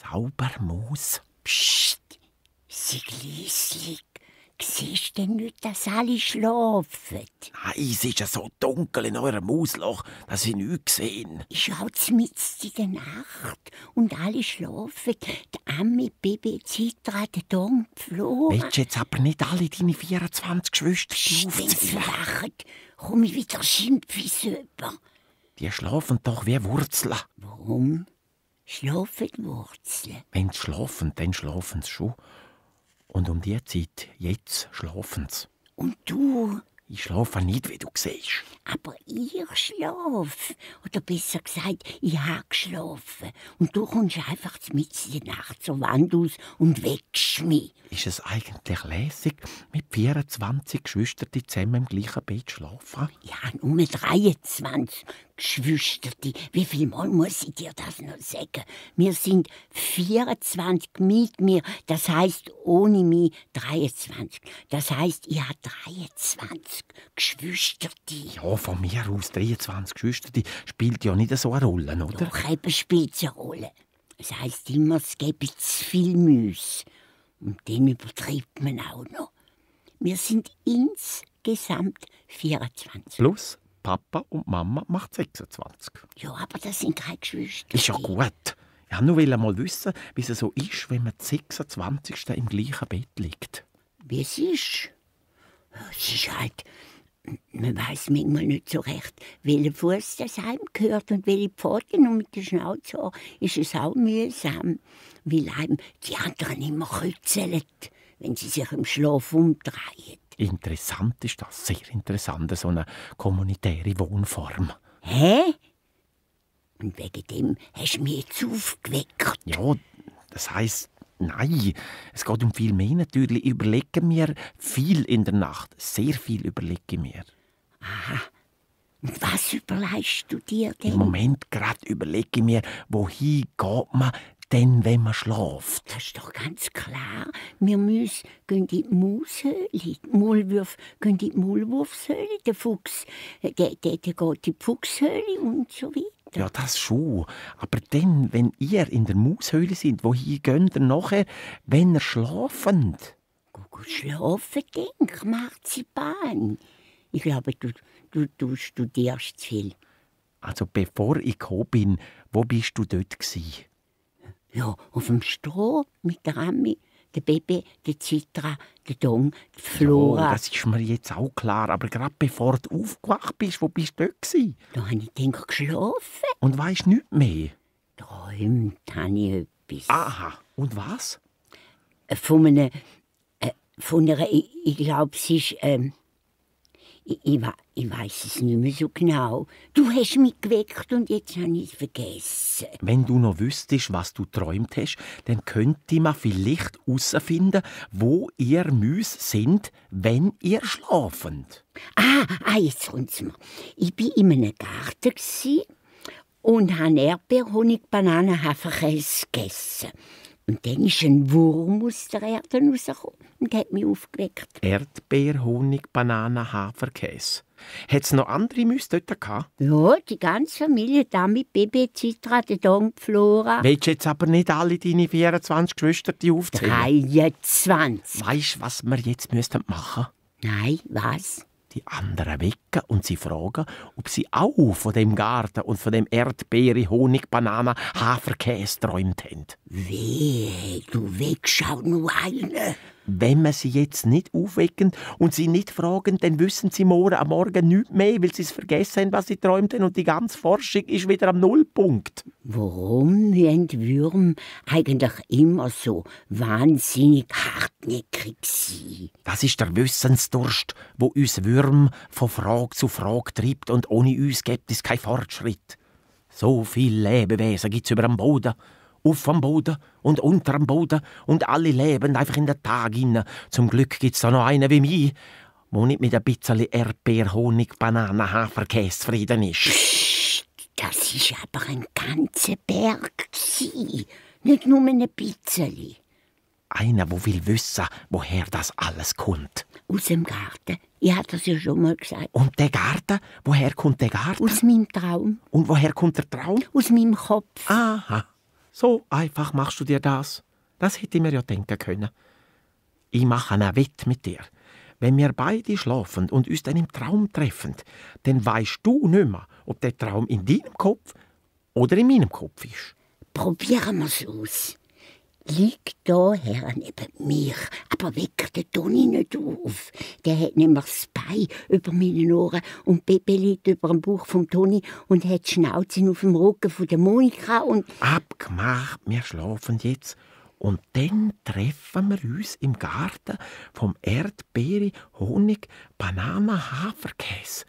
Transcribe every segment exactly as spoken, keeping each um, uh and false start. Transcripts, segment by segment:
Zaubermaus. Psst, sei leislich. Siehst du denn nicht, dass alle schlafen? Nein, es ist ja so dunkel in eurem Mausloch, dass ich nichts sehe. Ich schaue mitten in der Nacht und alle schlafen. Die Ami, Baby, Zitra, der Dom, Flora. Willst du jetzt aber nicht alle deine vierundzwanzig Geschwister Wenn sie aufzählen? lachen, komme ich wieder schimpfisöber. Die schlafen doch wie Wurzeln. Warum schlafen die Wurzeln? Wenn sie schlafen, dann schlafen sie schon. Und um die Zeit, jetzt schlafen sie. Und du? Ich schlafe nicht, wie du siehst. Aber ich schlafe. Oder besser gesagt, ich habe geschlafen. Und du kommst einfach mitten in der Nacht zur Wand aus und weckst mich. Ist es eigentlich lässig, mit vierundzwanzig Geschwistern zusammen im gleichen Bett zu schlafen? Ich habe nur dreiundzwanzig Geschwister. Wie viel Mal muss ich dir das noch sagen? Wir sind vierundzwanzig mit mir. Das heisst, ohne mich dreiundzwanzig. Das heisst, ich habe dreiundzwanzig Geschwister. Ja, von mir aus dreiundzwanzig Geschwister, die spielt ja nicht so eine Rolle, oder? Doch, eben spielt es eine Rolle. Es heisst immer, es gäbe zu viel Müsse. Und den übertreibt man auch noch. Wir sind insgesamt vierundzwanzig. Plus Papa und Mama macht sechsundzwanzig. Ja, aber das sind keine Geschwister. Ist ja gut. Ich wollte nur mal wissen, wie es so ist, wenn man das sechsundzwanzigste im gleichen Bett liegt. Wie es ist? Es ist halt... Man weiss manchmal nicht so recht, welcher Fuß das einem gehört und welche Pfoten. Und mit der Schnauze ist es auch mühsam, weil einem die anderen immer kützeln, wenn sie sich im Schlaf umdrehen. Interessant ist das, sehr interessant, so eine kommunitäre Wohnform. Hä? Und wegen dem hast du mich jetzt aufgeweckt? Ja, das heisst, nein, es geht um viel mehr natürlich. Ich überlege mir viel in der Nacht. Sehr viel überlege ich mir. Aha. Und was überlegst du dir denn? Im Moment gerade überlege ich mir, wohin geht man denn, wenn man schläft? Das ist doch ganz klar. Wir Mäuse gehen in die Maushöhle, die Maulwürfe gehen in die Maulwurfshöhle, der Fuchs der, der, der geht in die Fuchshöhle und so weiter. Ja, das schon. Aber dann, wenn ihr in der Maushöhle seid, wohin geht ihr nachher, wenn ihr schlaft? Gut schlafen, denk, Marzipan. Ich glaube, du, du, du studierst zu viel. Also bevor ich gekommen bin, wo bist du dort gsi? Ja, auf dem Stroh mit der Ami, der Baby, der Zitra, der Dong, die Flora. Ja, das ist mir jetzt auch klar. Aber gerade bevor du aufgewacht bist, wo bist du dort gsi? Da habe ich gedacht, geschlafen. Und weisst nichts mehr? Träumt habe ich etwas. Aha, und was? Von einer, äh, von einer, ich, ich glaube, es ist, ähm, ich, ich, ich weiß es nicht mehr so genau. Du hast mich geweckt und jetzt habe ich es vergessen. Wenn du noch wüsstest, was du träumt hast, dann könnte man vielleicht herausfinden, wo ihr Mäuse sind, wenn ihr schlaft. Ah, ah jetzt kommt's mir. Ich war in einem Garten gsi und habe Erdbeer, Honig, Bananen, Haferkäse gegessen. Und dann ist ein Wurm aus der Erde rausgekommen und hat mich aufgeweckt. Erdbeer, Honig, Bananen, Haferkäse. Hat es noch andere Mäuse dort gehabt? Ja, die ganze Familie, damit Baby, Zitra, der Dong, Flora. Willst du jetzt aber nicht alle deine vierundzwanzig Geschwister aufzählen? dreiundzwanzig. Weisst du, was wir jetzt müssten machen? Nein, was? Die anderen wecken und sie fragen, ob sie auch von dem Garten und von dem Erdbeere, Honig, Bananen, Haferkäse träumt haben. Weh, du weckst auch nur eine. Wenn wir sie jetzt nicht aufwecken und sie nicht fragen, dann wissen sie morgen am Morgen nichts mehr, weil sie es vergessen haben, was sie träumt haben, und die ganze Forschung ist wieder am Nullpunkt. Warum müssen Würmer eigentlich immer so wahnsinnig hartnäckig sein? Das ist der Wissensdurst, wo uns Würm von Frage zu Frage treibt, und ohne uns gibt es keinen Fortschritt. So viele Lebewesen gibt es über dem Boden, auf dem Boden und unter dem Boden, und alle leben einfach in den Tag hinein. Zum Glück gibt es da noch einen wie mich, wo nicht mit ein bisschen Erdbeer, Honig, Bananen, Haferkäse zufrieden ist. Psst, das ist aber ein ganzer Berg gsi, nicht nur ein bisschen. Einer, der will wissen, woher das alles kommt. Aus dem Garten. Ich hatte das ja schon mal gesagt. Und der Garten? Woher kommt der Garten? Aus meinem Traum. Und woher kommt der Traum? Aus meinem Kopf. Aha. So einfach machst du dir das. Das hätte ich mir ja denken können. Ich mache eine Wette mit dir. Wenn wir beide schlafen und uns dann im Traum treffen, dann weisst du nicht mehr, ob der Traum in deinem Kopf oder in meinem Kopf ist. Probieren wir's aus. Lieg da her neben mir, aber weck den Toni nicht auf. Der hat nämlich das Bein über meinen Ohren und Pepe liegt über dem Bauch vom Toni und hat die Schnauze auf dem Rücken von der Monika und... Abgemacht, wir schlafen jetzt. Und dann treffen wir uns im Garten vom Erdbeere, Honig, Banane, Haferkäse.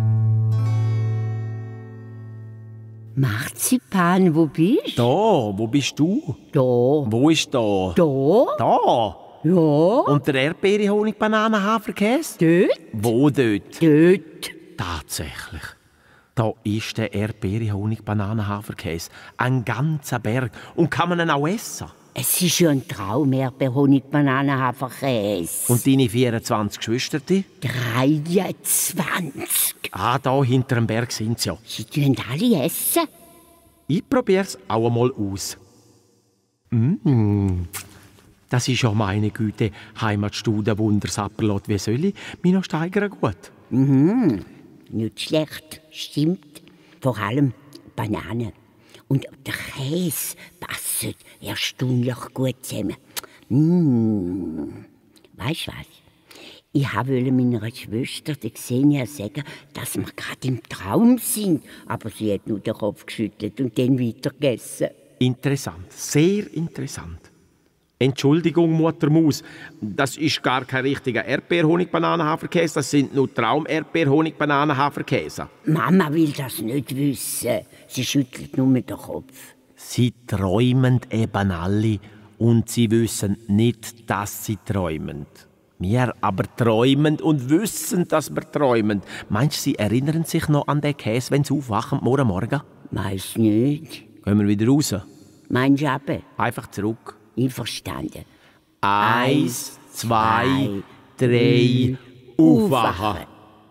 Marzipan, wo bist Da, wo bist du? Da. Wo ist da? Da? Da. Ja. Und der Erdbeere, Honig, Banane, Haferkäse? Dort? Wo dort? Dort. Tatsächlich. Da ist der Erdbeere, Honig, Banane, Haferkäse. Ein ganzer Berg. Und kann man ihn auch essen? Es ist ja ein Traum, Erdbeer, Honig, Banane, Haferkäse. Und deine vierundzwanzig Geschwister? dreiundzwanzig. Ah, da hinter dem Berg sind sie ja. Sie tun alle essen. Ich probier's auch einmal aus. Mm. Das ist ja meine Güte, Heimatstude, Wundersapperlot. Wie soll ich mich noch steigern gut? Mhm. Nicht schlecht, stimmt. Vor allem Bananen. Und der Käse passt erstaunlich gut zusammen. Mmh. Weißt du was? Ich wollte meiner Schwester, der Xenia, sagen, dass wir gerade im Traum sind. Aber sie hat nur den Kopf geschüttelt und dann weitergegessen. Interessant, sehr interessant. Entschuldigung, Mutter Maus, das ist gar kein richtiger Erdbeer-Honig-Bananen-Haferkäse, das sind nur Traum-Erdbeer-Honig-Bananen-Haferkäse. Mama will das nicht wissen. Sie schüttelt nur den Kopf. Sie träumen eben alle und sie wissen nicht, dass sie träumen. Wir aber träumen und wissen, dass wir träumen. Meinst du, sie erinnern sich noch an den Käse, wenn sie aufwachen morgen Morgen? Weiss nicht. Gehen wir wieder raus? Meinst du aber? Einfach zurück. Einverstanden. Eins, zwei, drei, aufwachen.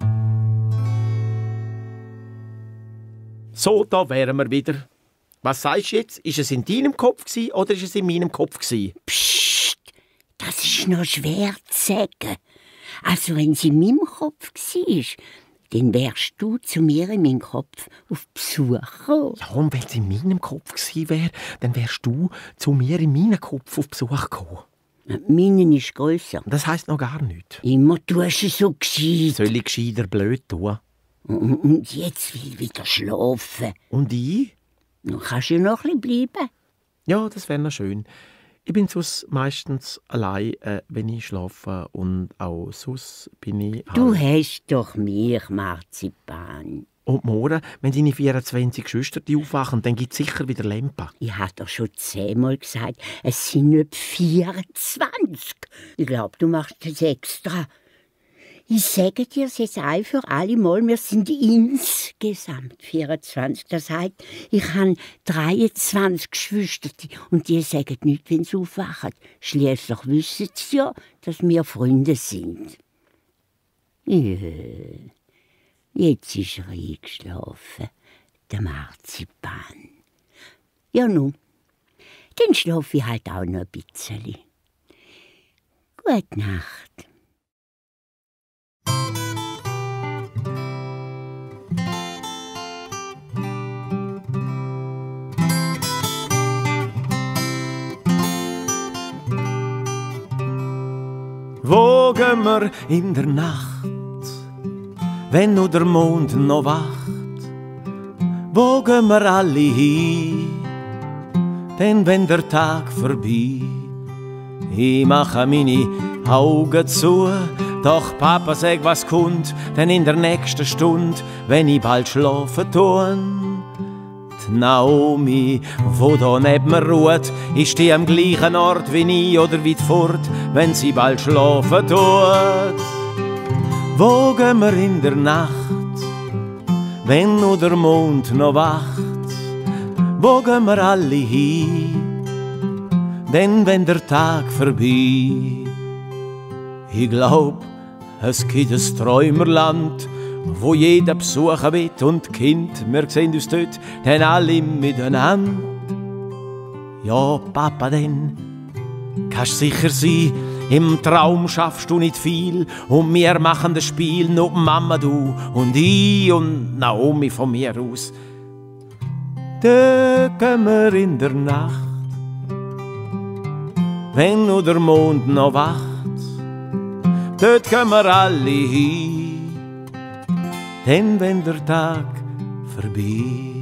So, da wären wir wieder. Was sagst du jetzt? Ist es in deinem Kopf gewesen, oder ist es in meinem Kopf gewesen? Psst, das ist noch schwer zu sagen. Also wenn sie in meinem Kopf war, dann wärst du zu mir in meinen Kopf auf Besuch gekommen. Ja, und wenn es in meinem Kopf gewesen wäre, dann wärst du zu mir in meinen Kopf auf Besuch gekommen. Meinen ist grösser. Das heisst noch gar nichts. Immer tust du so gescheit. Soll ich gescheiter blöd tun? Und jetzt will ich wieder schlafen. Und ich? Dann kannst du ja noch ein bisschen bleiben. Ja, das wäre noch schön. Ich bin sonst meistens allein, äh, wenn ich schlafe. Und auch sonst bin ich halt... Du hast doch mich, Marzipan. Und morgen, wenn deine vierundzwanzig Geschwister aufwachen, dann gibt es sicher wieder Lampen. Ich habe doch schon zehnmal gesagt, es sind nicht vierundzwanzig. Ich glaube, du machst das extra. Ich sage dir es jetzt ein für alle Mal, wir sind insgesamt vierundzwanzig. Das heißt, ich habe dreiundzwanzig Geschwister und die sagen nichts, wenn sie aufwachen. Schliesslich wissen sie ja, dass wir Freunde sind. Ja, jetzt ist er eingeschlafen, der Marzipan. Ja nun, dann schlafe ich halt auch noch ein bisschen. Gute Nacht. Wo gehen wir in der Nacht, wenn nur der Mond noch wacht? Wo gehen wir alle hin, denn wenn der Tag vorbei? Ich mache meine Augen zu, doch Papa sagt, was kommt, denn in der nächsten Stunde, wenn ich bald schlafen tue. Die Naomi, wo da neben mir ruht, ist die am gleichen Ort wie ich oder weit fort, wenn sie bald schlafen tut. Wo gehen wir in der Nacht, wenn nur der Mond noch wacht? Wo gehen wir alle hin, denn wenn der Tag vorbei? Ich glaub, es gibt ein Träumerland, wo jeder besuchen will und Kind, wir sehen uns dort dann alle miteinander. Ja, Papa, denn kannst sicher sein, im Traum schaffst du nicht viel und wir machen das Spiel nur Mama, du und ich und Naomi von mir aus. Da gehen wir in der Nacht, wenn nur der Mond noch wacht, dort gehen wir alle hin, denn wenn der Tag vorbei